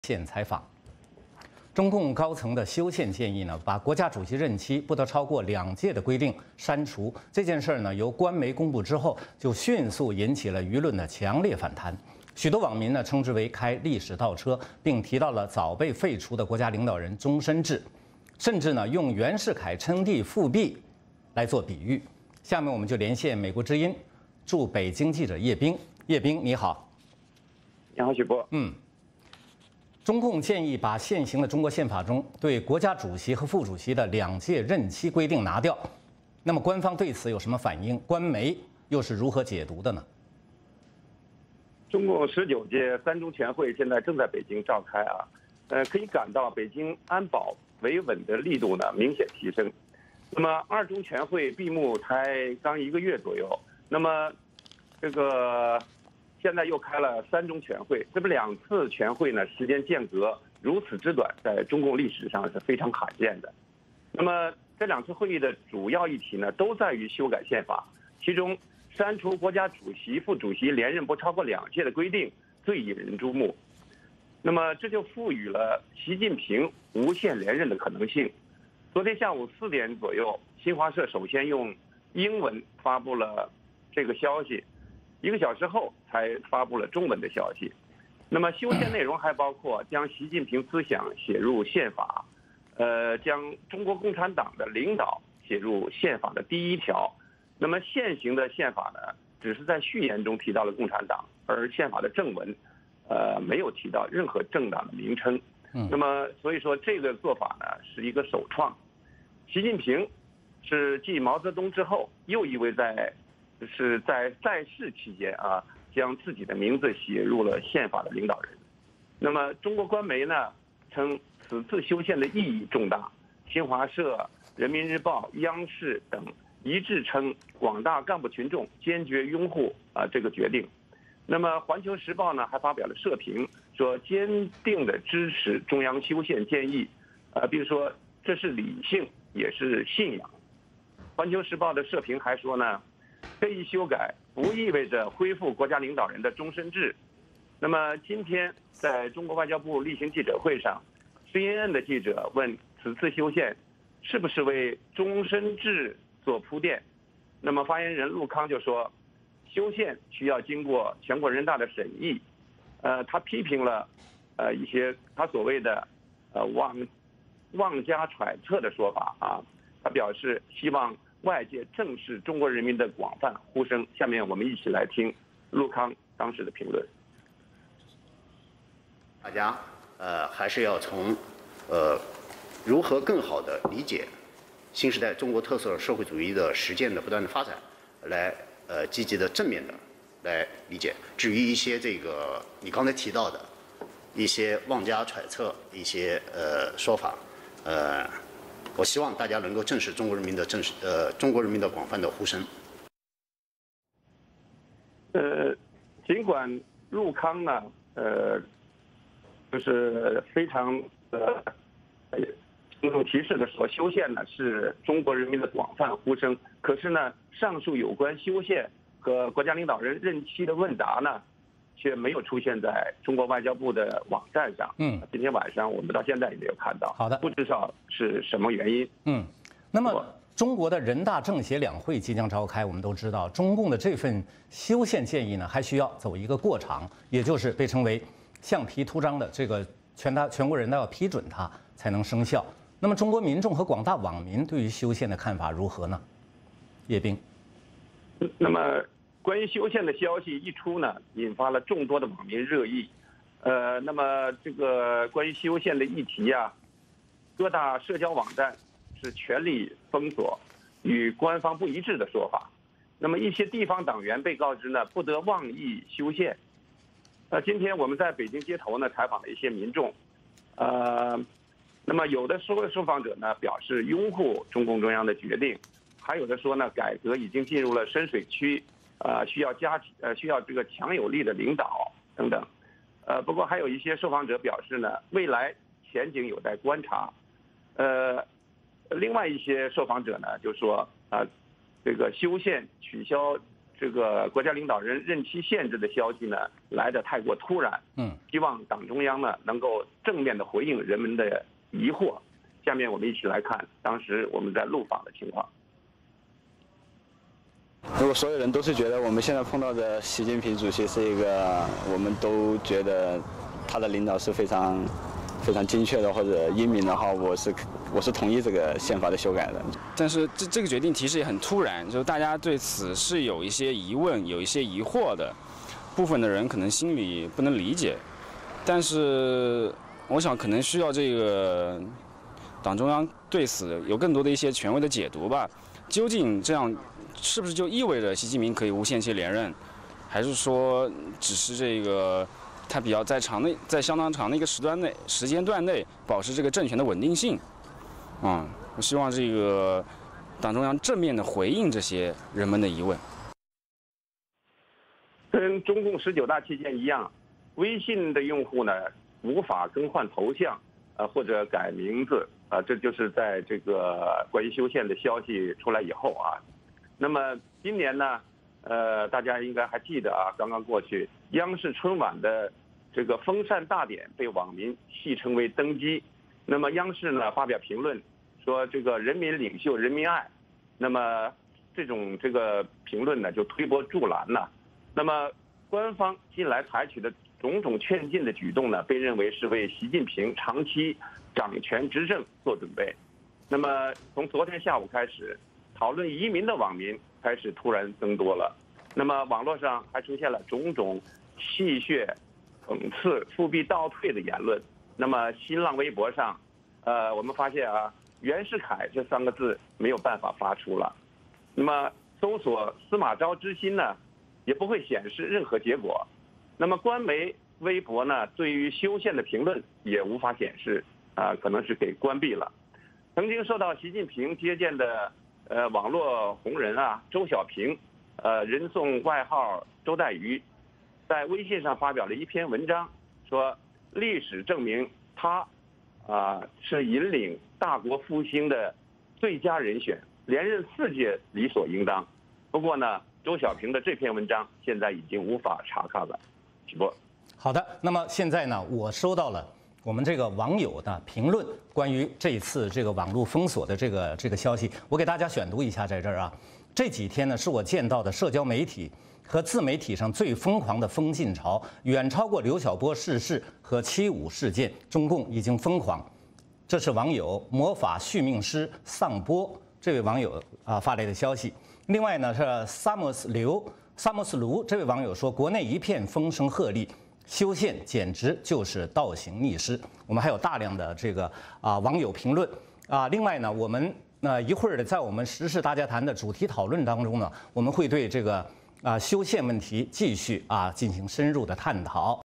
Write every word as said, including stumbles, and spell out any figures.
现采访。中共高层的修宪建议呢，把国家主席任期不得超过两届的规定删除。这件事儿呢，由官媒公布之后，就迅速引起了舆论的强烈反弹。许多网民呢称之为开历史倒车，并提到了早被废除的国家领导人终身制，甚至呢用袁世凯称帝复辟来做比喻。下面我们就连线美国之音驻北京记者叶冰。叶冰，你好。 你好，许波。 嗯。中共建议把现行的中国宪法中对国家主席和副主席的两届任期规定拿掉，那么官方对此有什么反应？官媒又是如何解读的呢？ 中共十九届三中全会现在正在北京召开啊，呃，可以感到北京安保维稳的力度呢明显提升。那么二中全会闭幕才刚一个月左右，那么这个。现在又开了三中全会，这不两次全会呢，时间间隔如此之短，在中共历史上是非常罕见的。那么这两次会议的主要议题呢，都在于修改宪法，其中删除国家主席、副主席连任不超过两届的规定最引人注目。那么这就赋予了习近平无限连任的可能性。昨天下午四点左右，新华社首先用英文发布了这个消息。一个小时后才发布了中文的消息。那么修宪内容还包括将习近平思想写入宪法，呃，将中国共产党的领导写入宪法的第一条。那么现行的宪法呢，只是在序言中提到了共产党，而宪法的正文，呃，没有提到任何政党的名称。那么所以说这个做法呢是一个首创。习近平是继毛泽东之后又一位在是在在世期间啊，将自己的名字写入了宪法的领导人。那么中国官媒呢称此次修宪的意义重大，新华社、人民日报、央视等一致称广大干部群众坚决拥护啊这个决定。那么环球时报呢还发表了社评，说坚定的支持中央修宪建议，啊，比如说这是理性也是信仰。环球时报的社评还说呢，这一修改不意味着恢复国家领导人的终身制。那么今天在中国外交部例行记者会上 ，C N N 的记者问此次修宪是不是为终身制做铺垫？那么发言人陆康就说，修宪需要经过全国人大的审议。呃，他批评了呃一些他所谓的呃妄妄加揣测的说法啊，他表示希望外界正视中国人民的广泛呼声。下面我们一起来听陆康当时的评论。 大家呃还是要从呃如何更好的理解新时代中国特色社会主义的实践的不断的发展，来呃积极的正面的来理解。至于一些这个你刚才提到的一些妄加揣测一些呃说法，呃。我希望大家能够正视中国人民的正视呃中国人民的广泛的呼声。 呃，尽管陆康呢，呃，就是非常呃郑重其事的说，修宪呢是中国人民的广泛呼声。可是呢，上述有关修宪和国家领导人任期的问答呢，却没有出现在中国外交部的网站上。嗯，今天晚上我们到现在也没有看到。 好的， 不知道是什么原因。 嗯，那么中国的人大政协两会即将召开，我们都知道，中共的这份修宪建议呢，还需要走一个过场，也就是被称为橡皮图章的这个全大全国人大要批准它才能生效。那么中国民众和广大网民对于修宪的看法如何呢？叶冰。 那么。关于修宪的消息一出呢，引发了众多的网民热议。呃，那么这个关于修宪的议题啊，各大社交网站是全力封锁，与官方不一致的说法。那么一些地方党员被告知呢，不得妄议修宪。那今天我们在北京街头呢采访了一些民众，呃，那么有的受受访者呢表示拥护中共中央的决定，还有的说呢，改革已经进入了深水区。呃，需要加呃需要这个强有力的领导等等，呃，不过还有一些受访者表示呢，未来前景有待观察。呃，另外一些受访者呢就说啊、呃，这个修宪取消这个国家领导人任期限制的消息呢来得太过突然。 嗯， 希望党中央呢能够正面的回应人们的疑惑。下面我们一起来看当时我们在路访的情况。 如果所有人都是觉得我们现在碰到的习近平主席是一个，我们都觉得他的领导是非常非常精确的或者英明的话，我是我是同意这个宪法的修改的。 但是这这个决定其实也很突然，就大家对此是有一些疑问、有一些疑惑的，部分的人可能心里不能理解，但是我想可能需要这个党中央对此有更多的一些权威的解读吧。究竟这样是不是就意味着习近平可以无限期连任，还是说只是这个他比较在长内在相当长的一个时段内时间段内保持这个政权的稳定性？啊、嗯，我希望这个党中央正面的回应这些人们的疑问。 跟中共十九大期间一样，微信的用户呢无法更换头像，呃或者改名字，啊、呃，这就是在这个关于修宪的消息出来以后啊。那么今年呢，呃，大家应该还记得啊，刚刚过去央视春晚的这个封禅大典被网民戏称为登基。那么央视呢发表评论说这个人民领袖人民爱，那么这种这个评论呢就推波助澜了。那么官方近来采取的种种劝进的举动呢，被认为是为习近平长期掌权执政做准备。那么从昨天下午开始，讨论移民的网民开始突然增多了。那么网络上还出现了种种戏谑、讽刺、复辟倒退的言论。那么新浪微博上，呃，我们发现啊，袁世凯这三个字没有办法发出了。那么搜索司马昭之心呢，也不会显示任何结果。那么官媒微博呢，对于修宪的评论也无法显示，啊、呃，可能是给关闭了。曾经受到习近平接见的呃网络红人啊，周小平，呃，人送外号周带鱼，在微信上发表了一篇文章，说历史证明他啊、呃、是引领大国复兴的最佳人选，连任四届理所应当。不过呢，周小平的这篇文章现在已经无法查看了。直播。 好的，那么现在呢，我收到了我们这个网友的评论，关于这一次这个网络封锁的这个这个消息，我给大家选读一下，在这儿啊，这几天呢是我见到的社交媒体和自媒体上最疯狂的封禁潮，远超过刘晓波逝世和七五事件，中共已经疯狂。这是网友魔法续命师丧波这位网友啊发来的消息。另外呢是萨莫斯刘萨莫斯卢这位网友说，国内一片风声鹤唳，修宪简直就是倒行逆施。我们还有大量的这个啊网友评论啊。另外呢，我们呃一会儿在我们时事大家谈的主题讨论当中呢，我们会对这个啊修宪问题继续啊进行深入的探讨。